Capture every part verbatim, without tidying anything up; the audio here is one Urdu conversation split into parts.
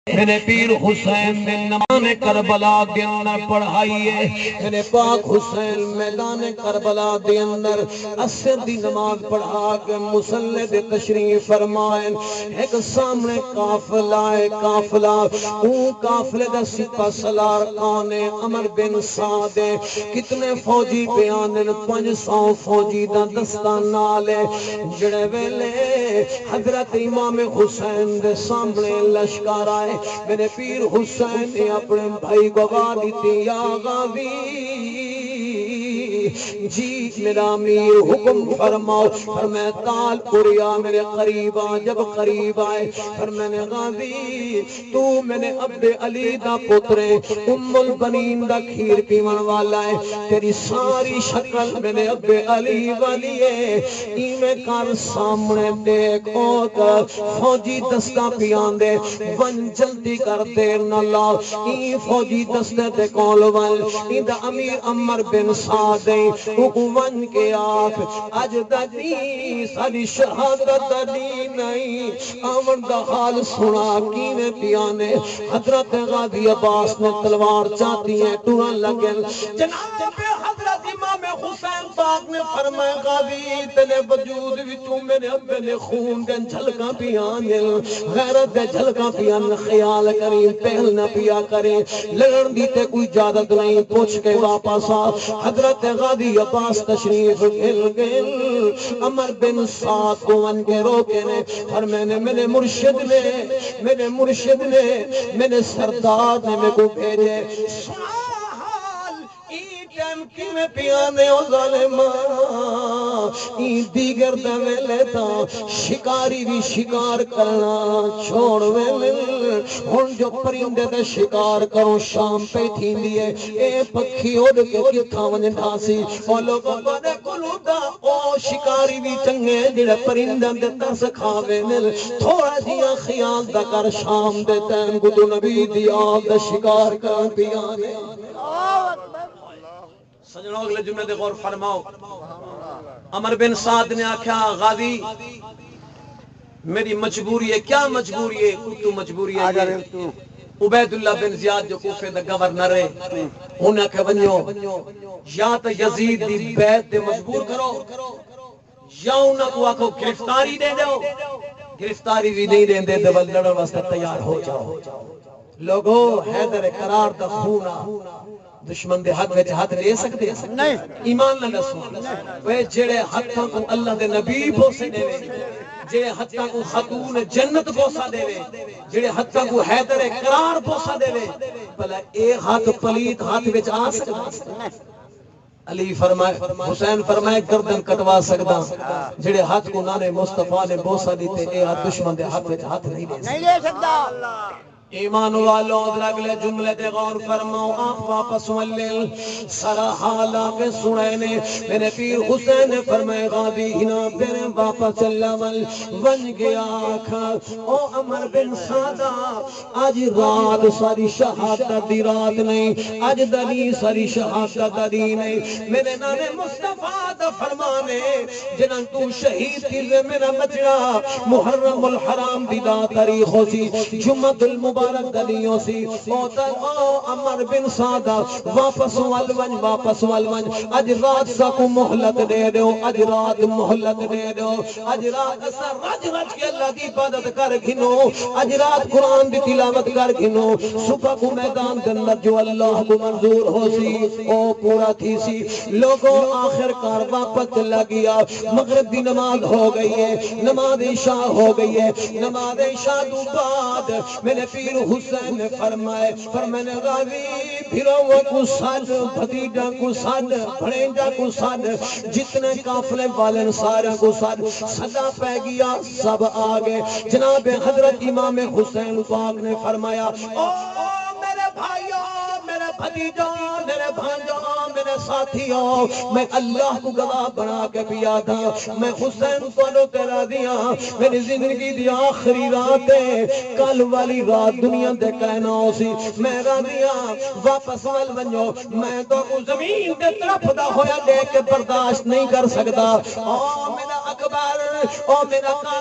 میرے پیر حسین نے نمان کربلا دے اندر پڑھائی ہے. میرے پاک حسین میدان کربلا دے اندر عصر دی نماز پڑھا کے مصلی دے تشریف فرمائیں. ایک سامنے قافلہ ہے، قافلہ اون قافلے دا سپہ سالار کون ہے؟ عمر بن سعد ہے. کتنے فوجی بیان پانچ سو فوجی دا دستہ نال ہے. جڑے ویلے حضرت امام حسین دے سامنے لشکر آئے، میرے پیر حسین نے اپنے بھائی کو آواز دی، یا غازی جی میرا امیر حکم فرماؤ. فرمایا تال پوریا میرے قریب آ. جب قریب آئے فرمایا غازی تو میں نے اب علی دا پترے ام البنین دا کھیر پیون والا ہے، تیری ساری شکل میں نے اب علی والی ہے. ایمیں کار سامنے دیکھ اوکر فوجی دستہ پیان دے ون جلدی کر دیر نہ لاؤ. ای فوجی دستے دے کول ون ای دا امیر عمر بن سعد دے ون کے آنکھ اج دا دی ساری شہادت دی نہیں. آمن دا حال سنا کی میں پیانے حضرت غازی عباس نے تلوار چاہتی ہیں ٹورن لگن. جناب حضرت امام حسین پاک نے فرمایا غازی تیرے وجود وچوں میرے ابے نے خون دے جھلکاں پیانے غیرت دے جھلکاں پیانے. خیال کریں پہل نہ پیا کریں لڑن دی تے کوئی اجازت نہیں. پوچھ کے واپس آ. حضرت غازی عباس تشریف گل گل عمر بن سعد کو ان کے روکے نے اور میں نے میرے مرشد نے میرے مرشد نے میرے سردار نے میرے کو بھیجے. ٹائم کی میں پیانے او ظالمان ای دیگر دے لیتا شکاری بھی شکار کرنا چھوڑ ویلے. ہن جو پرندے دے شکار کرو شام پہ تھی دیئے اے پکھی اڑ کے کتھا ونج ڈھاسی او لوگوں بڑے کلو دا او شکاری بھی چنگے جڑے پرندے دے ترس کھاوے نل. تھوڑا جیا خیال دا کر شام دے ٹائم گدو نبی دی آگ دا شکار کر پیانے. سجنوں اگلے جملے دے غور فرماؤ. عمر بن سعد نے آکھا غازی میری مجبوری ہے. کیا مجبوری ہے؟ تو مجبوری ہے عبید اللہ بن زیاد جو کوفے دا گورنر ہے انہاں کہ ونجو یا تو یزید دی بیعت دے مجبور کرو یا انہاں کو آکھو گرفتاری دے دو. گرفتاری بھی نہیں دیں دے دے بل لڑن واسطے تیار ہو جاؤ. لوگو حیدر قرار دا خونا دشمن دے ہاتھ وچ ہاتھ لے سکتے نہیں. ایمان نہ دسو وہ جڑے ہاتھاں کو اللہ دے نبی بوسے دے جڑے ہاتھاں کو خاتون جنت بوسا دے جڑے ہاتھاں کو حیدر قرار بوسا دے بھلا اے ہاتھ پلیت ہاتھ وچ آ سکدا؟ علی فرمائے حسین فرمائے گردن کٹوا سکدا جڑے ہاتھ کو نانے مصطفیٰ نے بوسا دیتے اے ہاتھ دشمن دے ہاتھ وچ ہاتھ نہیں لے سکدا. ایمان والوں ادھر اگلے جملے دے غور فرماؤ. آنکھ واپس ولل سارا حال آگے سنے نے میرے پیر حسین نے فرمائے غازی ہنا پھر واپس چلا ول ون گیا آنکھا او عمر بن سعدہ آج رات ساری شہادت دی رات نہیں آج دلی ساری شہادت دی نہیں. میرے نانے مصطفیٰ دا فرمانے جنہاں تو شہید تھی میرا بچڑا محرم الحرام دی دا تاریخ ہو سی جمعہ المبارک مبارک گلیوں سی او او عمر بن سعدہ واپس والون واپس والون اج رات سا کو مہلت دے دو اج رات مہلت دے دو اج رات اسا رج رج کے اللہ کی عبادت کر گھنو اج رات قرآن دی تلاوت کر گھنو صبح کو میدان دے اندر جو اللہ کو منظور ہو سی او پورا تھی سی. لوگوں آخر کار واپس لگیا مغرب دی نماز ہو گئی ہے نماز عشاء ہو گئی ہے. نماز عشاء تو بعد میرے پیر حسین نے فرمائے فرمانے غازی پھروں کو ساتھ بھتیجا کو ساتھ بھڑینجا کو ساتھ جتنے قافلے والے سارے کو ساتھ صدا پہ گیا سب آگے. جناب حضرت امام حسین پاک نے فرمایا او میرے بھائیوں میرے بھتیجوں میرے بھانجوں میرے ساتھیوں میں اللہ کو گواہ بنا کے پیا تھا میں حسین کو تیرا دیا میری زندگی دی آخری رات ہے کل والی رات دنیا دے کہنا ہو سی میں راضیا واپس وال ونجو میں تو کو زمین دے طرف دا ہویا دیکھ کے برداشت نہیں کر سکتا. او میرا اکبر او میرا قاسم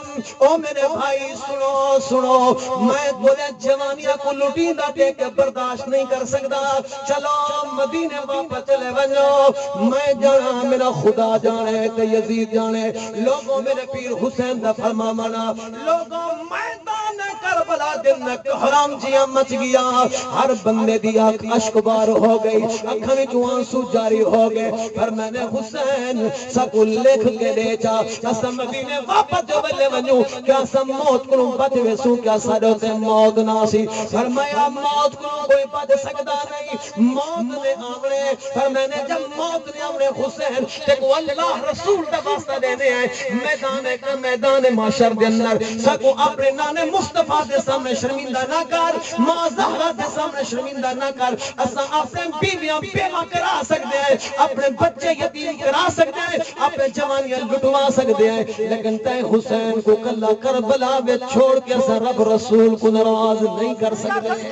او میرے بھائی سنو سنو میں بولے جوانیاں کو لٹی دا دے کے برداشت نہیں کر سکتا چلو مدینے واپس چلے ونجو میں جانا میرا خدا جانے تے یزید جانے لوگوں میرے پیر حسین دا فرما مانا لوگوں میدان کربلا دن حرام جیاں مچ گیا ہر بندے دی آنکھ اشک بار ہو گئی اکھاں جو آنسو جاری ہو گئے پر میں نے حسین سکو لکھ کے دے چا اسا مدینے واپس جو بلے ونجو کیا سا موت کروں بچ ویسوں کیا ساڑھو تے موت ناسی فرمایا موت کروں کوئی بچ سکتا نہیں موت نے آمنے پر میں نے جب موت نے آمنے حسین تیکو اللہ رسول دا واسطہ دینے آئے میدان کا میدان معاشر دے اندر سکو اپنے نانے مصطفیٰ دے سامنے شرمندہ نہ کر ماں زہرہ دے سامنے شرمندہ نہ کر اسا اپنے بیویاں بیوہ کرا سکتے ہیں اپنے بچے یتیم کرا سکتے ہیں اپنے جوانیاں لٹوا سکتے ہیں لیکن تے حسین کو کلا کربلا میں چھوڑ کے اسا رب رسول کو ناراض نہیں کر سکتے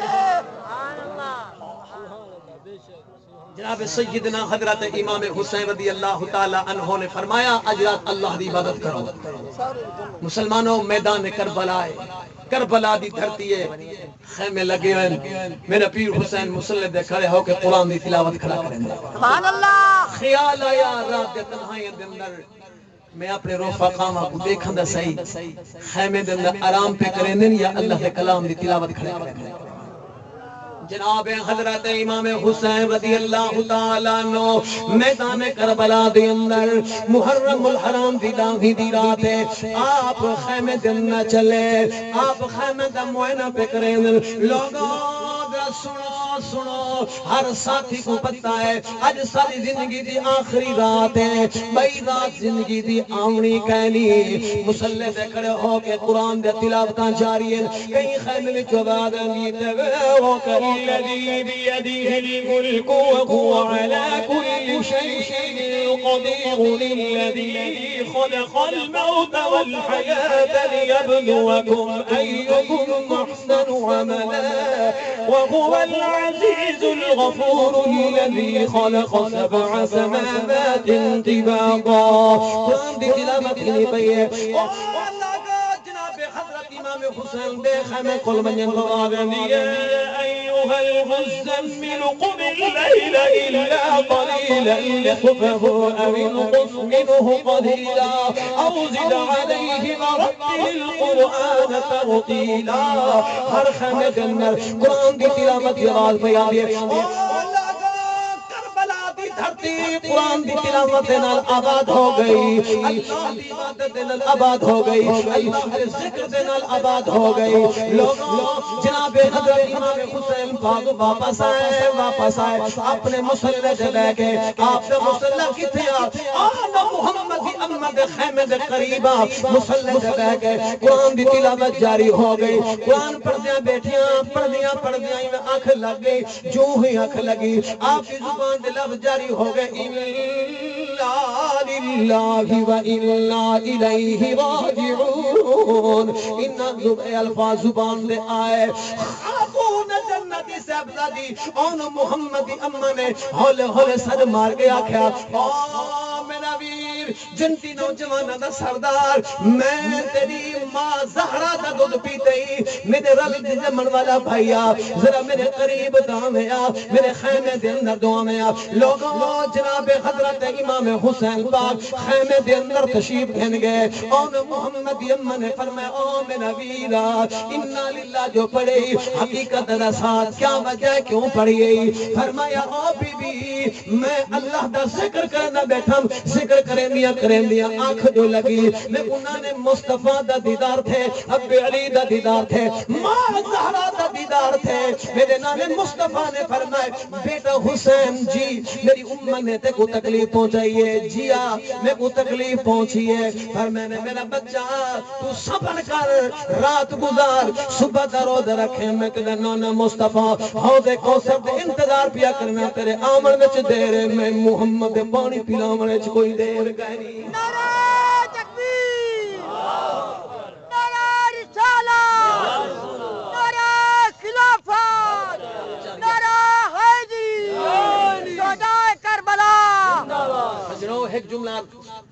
جناب سیدنا حضرت امام حسین رضی اللہ تعالی عنہ نے فرمایا آج رات اللہ دی عبادت کرو مسلمانوں میدان کربلا ہے کربلا دی دھرتی ہے خیمے لگے ہیں میرا پیر حسین مسلح دے کھڑے ہو کے قرآن دی تلاوت کھڑا کریں گے سبحان اللہ خیال آیا رات دے تنہائی دے اندر میں اپنے روفہ قامہ کو دیکھاں دا صحیح خیمے دے اندر آرام پہ کریں دیں یا اللہ دے کلام دی تلاوت کھڑا کریں گے جناب حضرت امام حسین رضی اللہ تعالیٰ عنہ میدان کربلا دے اندر محرم الحرام دی داغی دی رات ہے آپ خیمے دن نہ چلے آپ خیمے دا معائنہ پہ کریں لوگوں سنو سنو ہر ساتھی کو پتہ ہے آج ساری زندگی دی آخری رات ہے بئی رات زندگی دی آمنی کہنی مسلح دے کھڑے ہو کے قرآن دے تلاوتاں جاری ہیں کئی خیمے میں چوباد انگیتے ہو کر الذي بيده الملك وهو على كل شيء قدير الذي خلق الموت والحياة ليبلوكم أيكم أحسن عملا وهو العزيز الغفور الذي خلق سبع سماوات طباقا قرآن دی تلاوت ہی نہیں پئی ہے امام حسین بے خیمے کل منجن کو آگن یا ایوہا المزمل قم اللیل الا قلیلا نصفه او انقص منه قلیلا او زد علیہ ورتل القرآن ترتیلا ہر خیمے دنر قرآن دی تلاوت کی آواز پہ آدھے دھرتی قرآن دی تلاوت نال آباد ہو گئی اللہ دی عبادت نال آباد ہو گئی اللہ کے ذکر دے نال آباد ہو گئی لوگوں جناب حضرت امام حسین پاک واپس آئے واپس آئے اپنے مسلح دے لے کے آپ نے مسلح کتے آنا محمد دی امد خیمے دے قریبا مسلح دے لے کے قرآن دی تلاوت جاری ہو گئی قرآن پڑھدیاں بیٹھیاں پڑھدیاں پڑھدیاں میں آنکھ لگ گئی جو ہی آنکھ لگی آپ کی زبان دے لفظ جاری ہو گئے اِلَّا لِلَّهِ وَإِلَّا إِلَيْهِ رَاجِعُونَ ان الفاظ زبان دے آئے خاتون جنتی صاحبزادی اون محمدی امہ نے ہولے ہولے سر مار گیا کیا او میرا ویر جنتی نوجوانہ دا سردار میں تیری ماں زہرہ دا دودھ پیتے ہی میرے رل دی جمن والا بھائیا ذرا میرے قریب دعویں آ میرے خیمے دے اندر دعویں آ لوگوں جناب حضرت امام حسین پاک خیمے دے اندر تشریف گھن گئے اون محمد امہ نے فرمایا او میرا ویرا انا للہ جو پڑھے حقیقت رسات کیا وجہ کیوں پڑھی فرمایا او بی بی میں اللہ دا ذکر کرنا بیٹھا ذکر کریں دیا کریں دیا آنکھ جو لگی میں انہوں نے مصطفیٰ دا دیدار تھے اب علی دا دیدار تھے ماں زہرہ دا دیدار تھے میرے نانے مصطفیٰ نے فرمایا بیٹا حسین جی میری امہ نے تے کو تکلیف پہنچائیے جیا میں کو تکلیف پہنچیے پر میں نے میرا بچہ تو صبر کر رات گزار صبح درو در رکھے میں کہ نانا مصطفیٰ حوض کوثر دے انتظار پیا کرنا تیرے آمن وچ دیر میں محمد پانی پیلامن وچ کوئی دیر گئی نعرہ تکبیر نعرہ رسالت نعرہ خلافت نعرہ حیدری شہدائے کربلا حضروں ایک جملہ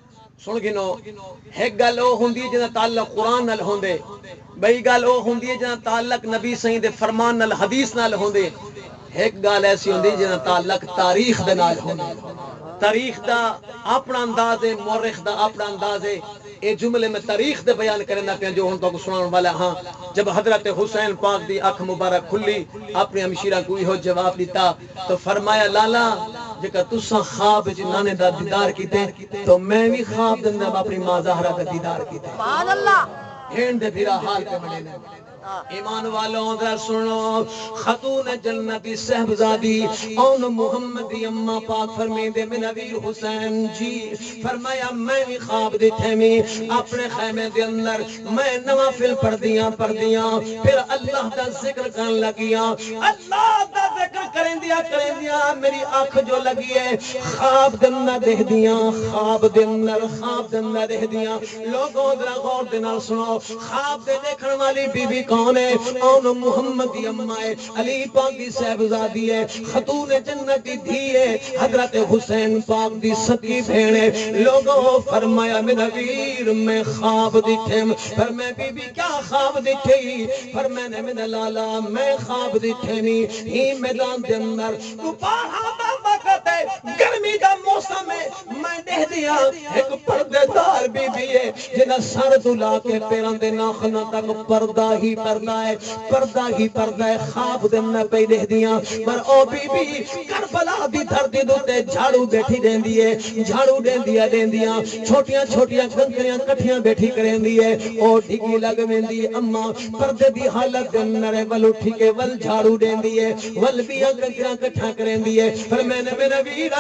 سن گنو ایک گل او ہوندی ہے جہاں تعلق قرآن نال ہوندے بئی گل او ہوندی ہے جہاں تعلق نبی صحیح دے فرمان نال حدیث نال ہوندے ایک گل ایسی ہوندی جہاں تعلق تاریخ دے نال ہوندے تاریخ دا اپنا انداز ہے مورخ دا اپنا انداز ہے اے جملے میں تاریخ دے بیان کرنا پیا جو ہن تو سنان والا ہاں جب حضرت حسین پاک دی اکھ مبارک کھلی اپنی ہمشیرہ کو یہ جواب دیتا تو فرمایا لالا جے تساں خواب وچ نانے دا دیدار کیتے تو میں بھی خواب دے اندر اپنی ماں زہرا دا دیدار کیتے سبحان اللہ ہن دے پھرا حال تے بنے نے ایمان والوں ذرا سنو خاتون جنتی صاحبزادی اون محمد دی اماں پاک فرمیندے میں نبی حسین جی فرمایا میں بھی خواب دیکھے میں اپنے خیمے دے اندر میں نوافل پڑھدیاں پڑھدیاں پھر اللہ دا ذکر کرن لگیاں اللہ دا ذکر کریں دیا کریں دیا میری آنکھ جو لگی ہے خواب دے اندر دیکھ دیاں خواب دے اندر خواب دے اندر دیکھ دیاں لوگوں ذرا غور دے نال سنو خواب دے دیکھن والی بی بی کون ہے اون محمد دی اماں ہے علی پاک دی صاحبزادی ہے خاتون جنتی دھی ہے حضرت حسین پاک دی سکی بہن ہے لوگوں فرمایا میرا ویر میں خواب دیکھے پر میں بی بی کیا خواب دیکھی پر میں نے میرا لالا میں خواب دیکھے نہیں ہی میدان دے اندر دوپہر دا وقت ہے گرمی دا موسم ہے میں دیکھ دیا ایک پردے دار بی بی ہے جنہ سر دلا کے پیران دے ناخنا تک پردہ ہی پردہ ہے پردہ ہی پردہ ہے خواب دن میں پہ دیکھ دیا پر او بی بی کربلا دی دھرتی دوتے جھاڑو بیٹھی دین دیئے جھاڑو دین دیا دین دیا چھوٹیاں چھوٹیاں گھنکریاں کٹھیاں بیٹھی کریں دیئے او ڈھگی لگ میں دی اماں پردے دی حالت دن نرے ول اٹھی کے ول جھاڑو دین دیئے ول بیاں گھنکریاں کٹھا کریں دیئے پر میں نے میرا ویرا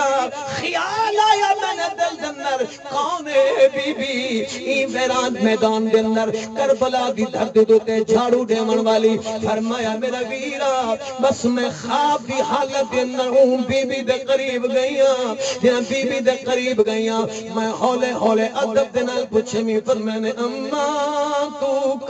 خیال آیا میں نے دل جنر کون ہے بی بی این ویران میدان دنر کربلا دی دھرتی دوتے جھاڑو دیمن والی فرمایا میرا ویرا بس میں خواب دی حالت اندر ہوں بی بی دے قریب گئیاں جہاں بی بی دے قریب گئیاں میں ہولے ہولے عدب دنال پوچھے میں پر میں نے اماں تو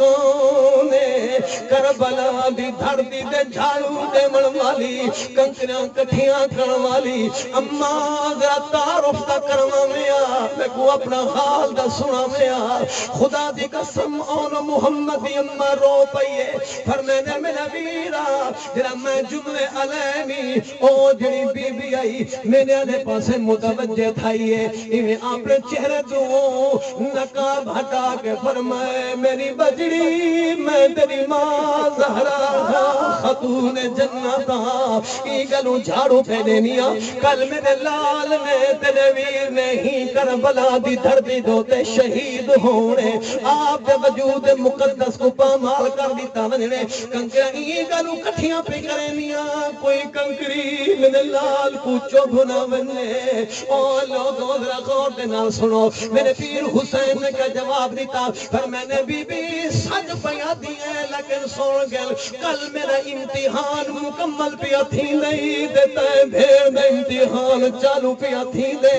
کونے کربلا دی دھرتی دے جھاڑو دیمن والی کنکریاں کٹھیاں کرن والی اماں ذرا تعارف دا کروا میا میں کو اپنا حال دا سنا میا خدا دی قسم اون محمد دی اماں رو پئیے پر میں نے میرا ویرا جرا میں جملے علینی او جڑی بی بی آئی میں نے آنے پاسے متوجہ تھائیے انہیں اپنے چہرے دو نقاب ہٹا کے فرمائے میری بجڑی میں تیری ماں زہرا خاتون جنتا ای گلوں جھاڑو پہ دینیا کل میرے لال نے تیرے ویر نے ہی کربلا دی دھرتی دوتے شہید ہونے آپ دے وجود مقدس کو پامال کر دیتا ونجنے کنکری گلو کٹھیاں پہ کرینیاں کوئی کنکری من لال کو چوبنا ونجنے او لوگوں ذرا غور دے نال سنو میرے پیر حسین نے کا جواب دیتا پر میں نے بی بی سج پیا دیئے لیکن سون گل کل میرا امتحان مکمل پیا تھی نہیں دیتا ہے بھیڑ میں امتحان چالو پیا تھی دے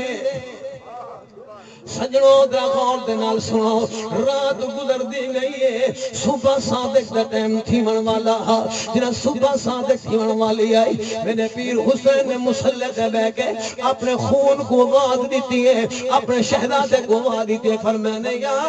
سجنوں دا غور دے نال سنو رات گزر دی گئی ہے صبح صادق دا ٹائم تھی من والا جنہاں صبح صادق تھی من والی آئی میرے پیر حسین نے مسلح دے بے کے اپنے خون کو واد دیتی ہے اپنے شہزادے کو واد دیتی ہے فرمانے یا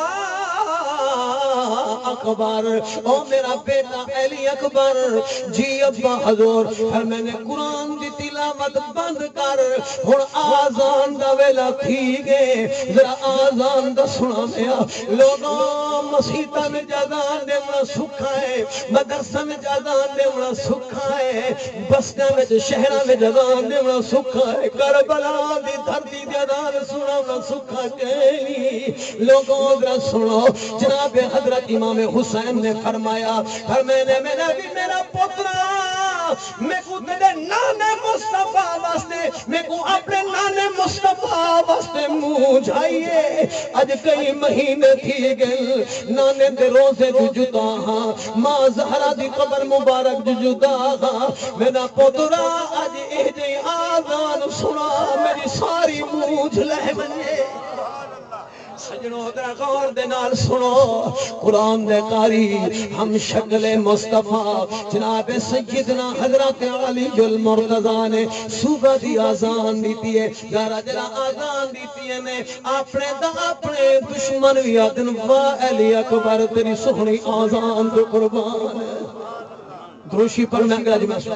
اکبر او میرا بیٹا علی اکبر جی ابا حضور پھر میں نے قرآن دی تلاوت بند کر ہن آزان دا ویلا تھی گئے ذرا آزان دا سنا میا لوگوں مسیطہ میں جادان دے منا سکھا ہے مدرسہ میں جادان دے منا سکھا ہے بسکہ میں شہرہ میں جادان دے منا سکھا ہے کربلا دی دھرتی جادان سنا منا سکھا کہیں لوگوں ذرا سنو جناب حضرت امام حسین نے فرمایا پر میں نے میرا بھی میرا پترا میں کو تیرے نانے مصطفیٰ واسطے میں کو اپنے نانے مصطفیٰ واسطے منہ جھائیے اج کئی مہینے تھی گئے نانے دے روزے جو جدا ہاں ماں زہرا دی قبر مبارک جو جدا ہاں میرا پترا اج اے جی آذان سنا میری ساری منہ جھلے بنے سجنوں ذرا غور دے نال سنو قرآن دے قاری ہم شکل مصطفیٰ جناب سیدنا حضرت علی المرتضیٰ نے صبح دی آزان دیتی ہے یارا جرا آزان دیتی ہے نے اپنے دا اپنے دشمن بھی آدن واہ علی اکبر تیری سہنی آزان دے قربان دروشی پر میں گرج میں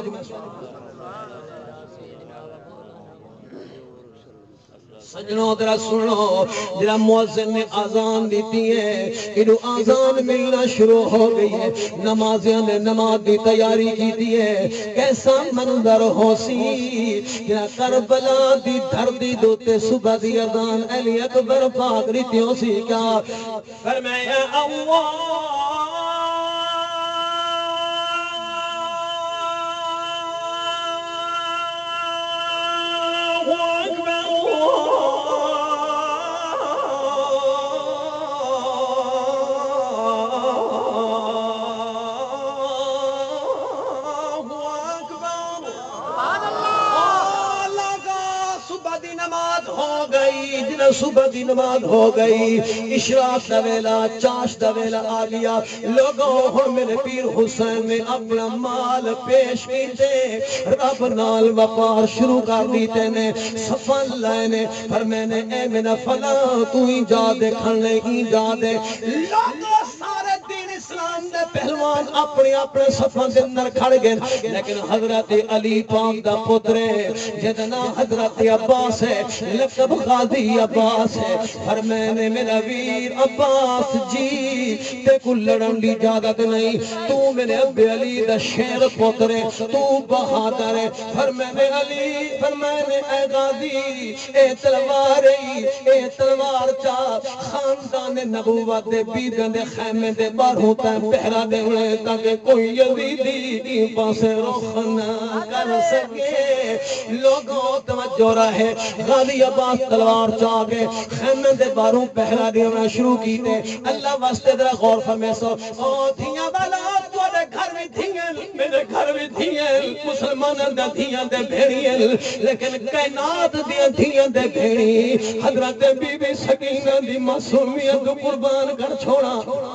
سجنوں ذرا سنو جرا مؤذن نے آزان دیتی ہے انہوں آزان ملنا شروع ہو گئی ہے نمازیاں نے نماز دی تیاری کی دی ہے کیسا منظر ہو سی جرا کربلا دی دھردی دوتے صبح دی آزان علی اکبر پاک ریتیوں سی کیا فرمایا اللہ صبح دی نماز ہو گئی اشراق دا ویلا چاش دا ویلا آ گیا لوگوں ہن میرے پیر حسین نے اپنا مال پیش کیتے رب نال وپار شروع کر دیتے نے صفن لائے نے پر میں نے اے میرا فلا تو ہی جا دے کھڑنے ہی جا دے لوگوں سارے دین اسلام دے پہلوان اپنے اپنے صفن دے اندر کھڑ گئے لیکن حضرت علی پاک دا پتر جتنا حضرت عباس ہے لقب غازی عباس ہے پر میں نے میرا ویر عباس جی تے کو لڑن دی اجازت نہیں تو میرے ابے علی دا شیر پتر تو بہادر ہے پر میں نے علی پر میں نے اے غازی اے تلوار اے تلوار چا خاندان نبوت دے بیبیاں دے خیمے دے باہروں تے پہرا دے ہوئے تاکہ کوئی یزیدی پاسے رخ نہ کر سکے لوگوں توجہ رہے غازی عباس تلوار چاہ گئے خیمے دے باروں پہرا دینا شروع کی دے اللہ واسطے درہ غور فرمے سو او دھیاں والا تو دے گھر میں دھیاں میرے گھر میں دھیاں مسلمانوں دے دھیاں دے بھیڑیاں لیکن کائنات دے دھیاں دے بھیڑی حضرت بی بی سکینہ دی معصومیت قربان کر چھوڑا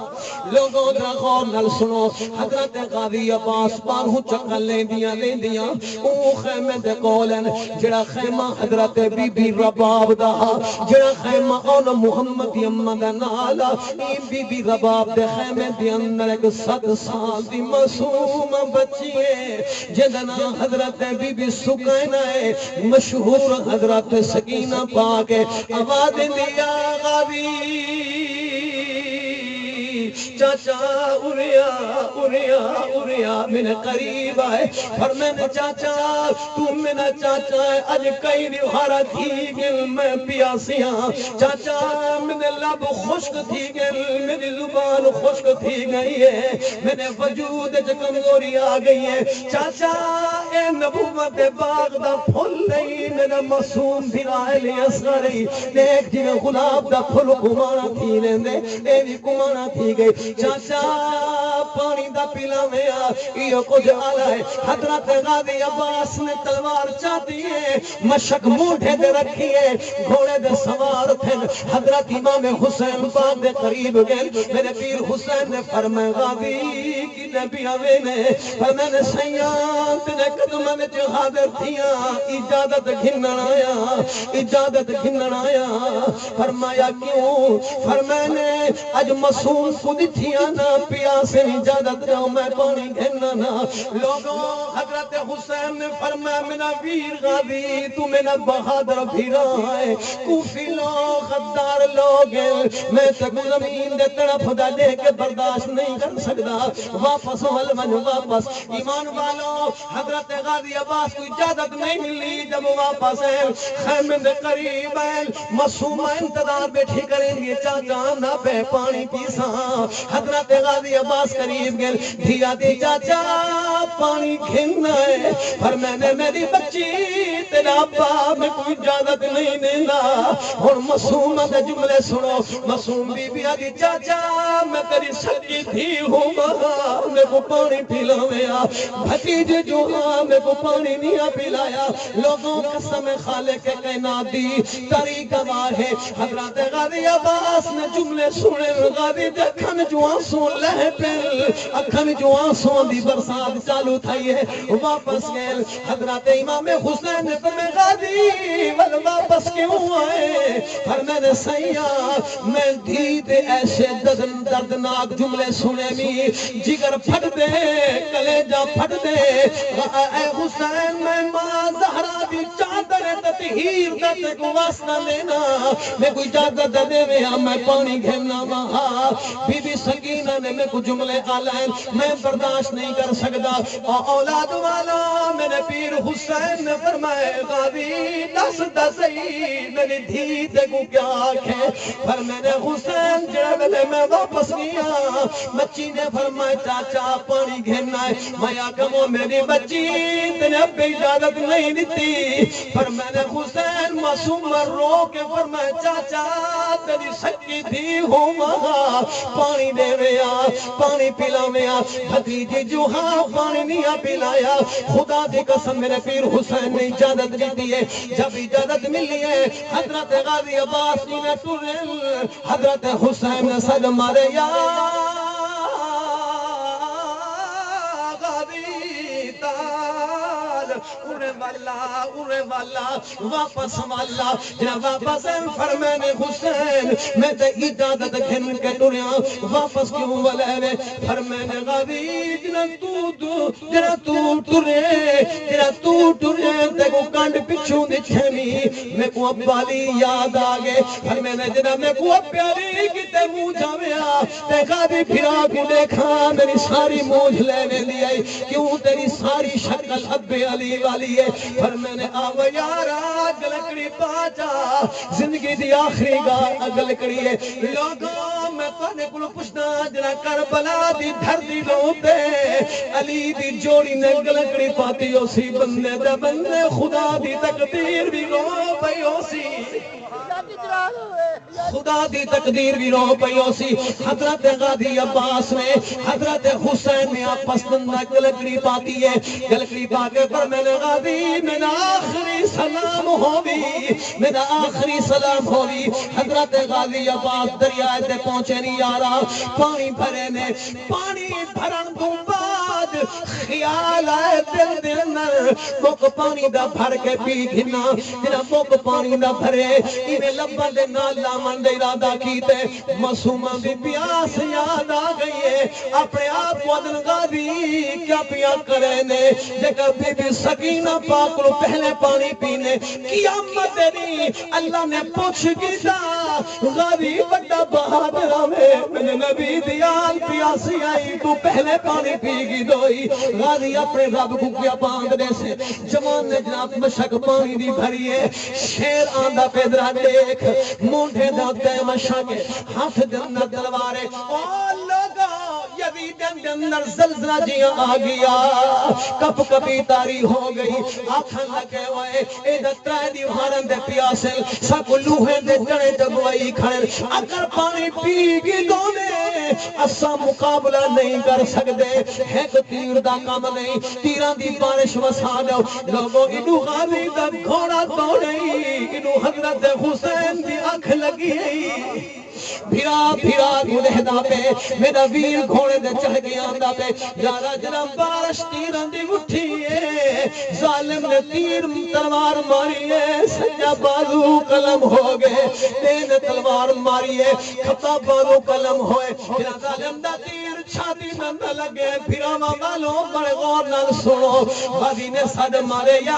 لوگوں درہ غور نل سنو حضرت غازی عباس باروں چکل لیں دیاں لیں دیاں او خیمے دے کولن جڑا خیمہ حضرت بی بی رباب دا جڑا خیمہ اون محمد یمہ دا نالا این بی بی رباب دے خیمے دے اندر ایک ست سال دی معصوم بچی ہے جدنا حضرت بی بی سکینہ ہے مشہور حضرت سکینہ پاک ہے آواز دیا غازی چاچا اوریا اوریا اوریا من قریب آئے فرمین چاچا تو میرا چاچا ہے اج کئی دیوارا تھی گل میں پیاسیاں چاچا میرے لب خشک تھی گل میری زبان خشک تھی گئی ہے میرے وجود جو کمزوری آ گئی ہے چاچا اے نبوت باغ دا پھل نہیں میرا معصوم بھی آئے اصغر ہی دیکھ جی میں غلاب دا پھل کمانا تھی لیندے اے بھی کمانا تھی گئی چاچا پانی دا پیلا میں آ یہ کچھ آلہ ہے حضرت غازی عباس نے تلوار چاہتی ہے مشک موڑے دے رکھی ہے گھوڑے دے سوار تھے حضرت امام حسین پاک دے قریب گئے میرے پیر حسین نے فرمائے غازی کی نبی آوے نے فرمائے نے سیان تیرے قدم میں جو حاضر تھیاں اجازت گھنن آیا اجازت گھنن آیا فرمایا کیوں فرمائے نے اج معصوم کو دتھیاں نہ پیاسے اجازت دو میں پانی گھننا نہ لوگوں حضرت حسین نے فرمایا میرا ویر غازی تو میرا بہادر بھیرا ہے کوفی لوگ غدار لوگ میں تک زمین دے طرف دا دے کے برداشت نہیں کر سکتا واپس والمن واپس ایمان والوں حضرت غازی عباس کو اجازت نہیں ملی جب واپس ہے خیمے دے قریب ہے معصومہ انتظار بیٹھی کریں گے چاچا نہ پہ پانی پیسا حضرت غازی عباس قریب گئے دھیا دی چاچا پانی گھننا ہے پر میں نے میری بچی تیرا ابا میں کوئی اجازت نہیں دینا اور معصوم دے جملے سنو معصوم بی بی آدھی چاچا میں تیری سکی تھی ہوں میں کو پانی پلاویا بھتیجے جو ہاں میں کو پانی نہیں پلایا لوگوں قسم خالق کائنات دی تاری گواہ ہے حضرت غازی عباس نے جملے سنے غازی دے اکھن جو آنسوں لہ پل اکھن جو آنسوں دی برسات چالو تھائی ہے واپس گئے حضرت امام حسین نے فرمایا غازی ول واپس کیوں آئے پر میں نے سیاں میں دھی دے ایسے دردناک جملے سنے می جگر پھٹ دے کلیجہ پھٹ دے اے حسین میں ماں زہرا دی چادر تطہیر دے کو واسطہ لینا میں کوئی اجازت دے میں میں پانی گھننا وہاں بی بی سکینہ نے میں کو جملے آلائیں میں برداشت نہیں کر سکتا اولاد والا میرے پیر حسین نے فرمائے غازی دس دسئی میری دھی تے کو کیا آنکھیں پر میں نے حسین جڑے ویلے میں واپس گیا بچی نے فرمائے چاچا پانی گھننا ہے میں آکمو میری بچی تینے اب اجازت نہیں دیتی پر میں نے حسین معصوم رو کے فرمائے چاچا تیری سکی تھی ہوں وہاں پانی دے ویا پانی پلا ویا بھتیجی جو ہاں پانی نہیں پلایا خدا دی قسم میرے پیر حسین نے اجازت دیتی ہے جب اجازت ملی ہے حضرت غازی عباس جی نے ٹرل حضرت حسین نے صد مارے یا غازی تال اڑے والا اڑے والا واپس والا جناب واپس فرمانے حسین میں تے اجازت گھن کے ٹریا واپس کیوں والے فرمانے غازی جنا تو تو جنا تو ٹرے جنا تو ٹرے تے کو کانڈ پچھوں دی چھمی میں کو ابالی یاد آ گئے فرمانے جنا میں کو پیاری کتے منہ جاویا تے غازی پھرا کو دیکھا میری ساری موجھ لینے دی آئی کیوں تیری ساری شکل ابے علی والی ہے پر میں نے آو یارا گلکڑی پاچا زندگی دی آخری گا گلکڑی ہے لوگوں میں پانے کلو پوچھنا جنا کربلا دی دھر دی لوتے علی دی جوڑی نے گلکڑی پاتی ہو سی بندے دے بندے خدا دی تقدیر بھی رو پئی ہو سی خدا دی تقدیر بھی رو پئی ہو سی حضرت غازی عباس نے حضرت حسین نے آپس میں گلکڑی پاتی ہے گلکڑی پا کے پر میں نے غازی میرا آخری سلام ہوگی میرا آخری سلام ہوگی حضرت غازی عباس دریائے تے پہنچے نہیں آرہا پانی بھرے نے پانی بھرن دوں بعد خیال آئے دل دل اندر موک پانی دا بھر کے پی گھنا جنا موک پانی دا بھرے انہیں لبا دے نال لامن دے ارادہ کیتے معصومہ بھی پیاس یاد آ گئی ہے اپنے آپ ودن غازی کیا پیا کرے نے جگہ بی بی سکینہ پاک لو پہلے پانی پینے قیامت نہیں اللہ نے پوچھ گیتا غازی بڑا بہادر میں میں نے نبی دیال پیاسی آئی تو پہلے پانی پی گی دوئی غازی اپنے رب کو کیا باندھنے سے جوان نے جناب مشک پانی دی بھری ہے شیر آندہ پیدرہ دیکھ مونڈے داتے مشک ہاتھ دن دلوارے اور لوگا یزید اندر زلزلہ جیاں آ گیا کپ کپی تاری ہو گئی آنکھاں لگے ہوئے اے دترائے دیوارن دے پیاسل سب لوہے دے جڑے جگوائی کھڑے اگر پانی پی گی دونے اسا مقابلہ نہیں کر سکتے ایک تیر دا کام نہیں تیران دی بارش وسا دو لوگوں انو غازی دا گھوڑا دوڑی انو حضرت حسین دی آنکھ لگی بھیرا بھیرا گلہدہ پہ میرا ویر گھوڑے دے چڑھ گیا آندہ پہ جارا جرم بارش تیران دی اٹھیے ظالم نے تیر تلوار ماری ہے سجا بازو قلم ہو گئے تین تلوار ماری ہے کھپا بازو قلم ہوئے پھر ظالم دا تیر چھاتی نہ لگے پھر والوں بڑے غور نہ سنو غازی نے صد مارے یا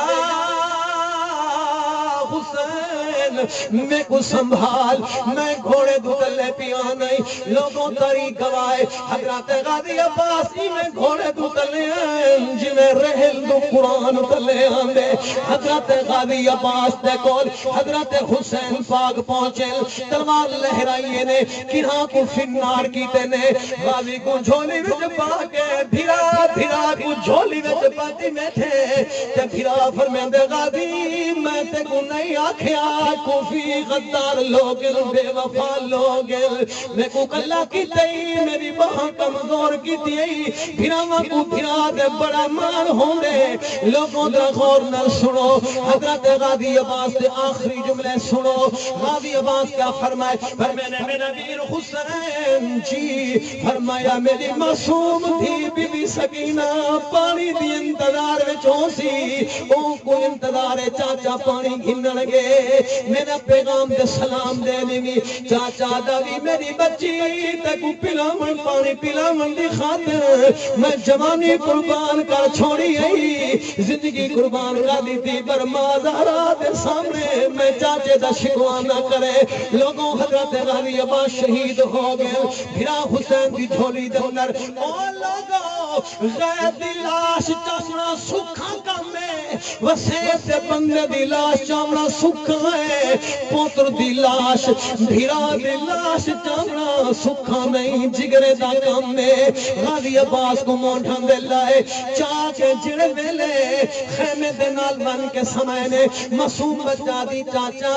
حسین میں کو سنبھال میں گھوڑے دھلے پیا نہیں لوگوں تاری گوائے حضرت غازی عباس میں گھوڑے دھلے ہیں جنہیں رہل دو نو قرآن تلے آندے حضرت غازی عباس دے کول حضرت حسین پاک پہنچے تلوار لہرائیے نے کنہاں کو فنار کیتے نے غازی کو جھولی وچ پا کے بھرا بھرا کو جھولی وچ پاتی میں تھے تے بھرا فرمیندے غازی میں تے کو نہیں آکھیا کوفی غدار لوگ بے وفا لوگ میں کو کلا کیتے ہی میری باں کمزور کیتی ہی بھراواں کو بھرا دے بڑا مان ہوندے لوگوں دا غور نہ سنو حضرت غازی عباس دے آخری جملے سنو غازی عباس کیا فرمائے فرمایا میرا ویر حسین جی فرمایا میری معصوم تھی بی بی سکینہ پانی دی انتظار وچ ہو سی او کو انتظار چاچا پانی گھنن گے میرا پیغام دے سلام دے نگی چاچا داوی میری بچی تے کو پلاون پانی پلاون دی خاطر میں جوانی قربان کر چھوڑی ہے زندگی قربان کر دی تھی پر مازارہ دے سامنے میں چاچے دا شکوہ نہ کرے لوگوں حضرت غازی عباس شہید ہو گئے بھرا حسین دی جھولی دے اندر او لوگوں غیر دی لاش چامنا سکھا کم ہے وسیع سے بندے دی لاش چامنا سکھا ہے پوتر دی لاش بھرا دی لاش چامنا سکھا نہیں جگرے دا کم ہے غازی عباس کو مونڈھن دے لائے چاچے جڑے ویلے خیمے دے نال بن کے سمائنے معصوم بچہ دی چاچا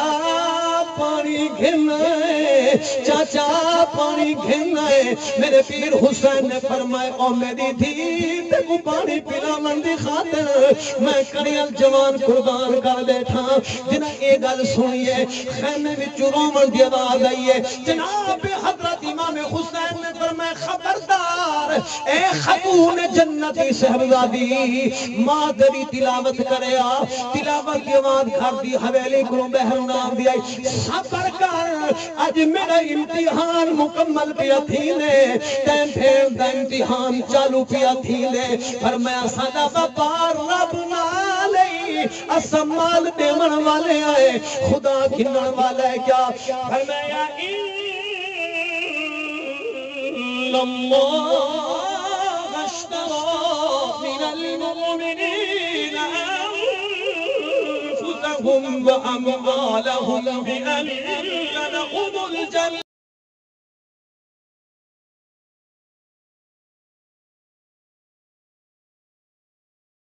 پانی گھنائے چاچا پانی گھنائے میرے پیر حسین نے فرمائے او میری دھی تے کو پانی پلا من دی خاطر میں کڑیل جوان قربان کر بیٹھا جنہاں اے گل سنیے خیمے وچ رومن دی آواز آئیے جناب حضرت امام حسین نے فرمائے خبردار اے خاتون جنتی صاحبزادی ماں تیری تلاوت کرے آ تلاوت کی آواز گھر دی حویلی کو بہر نام دی آئی صبر کر آج میرا امتحان مکمل پیا تھی لے تین پھر دا امتحان چالو پیا تھی لے فرمایا سادا باپا رب نہ لئی اسمال دیمن والے آئے خدا کھنن والے کیا فرمایا اللہ من المؤمنين أنفسهم وأموالهم بأن لهم الجنة